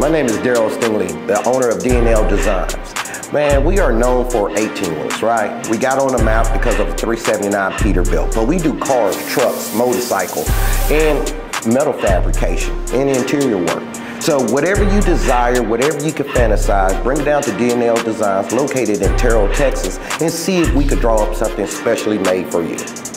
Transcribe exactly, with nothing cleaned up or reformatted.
My name is Daryl Stingley, the owner of D and L Designs. Man, we are known for eighteen wheelers, right? We got on the map because of the three seventy-nine Peterbilt, but we do cars, trucks, motorcycles, and metal fabrication and interior work. So whatever you desire, whatever you can fantasize, bring it down to D and L Designs located in Terrell, Texas, and see if we could draw up something specially made for you.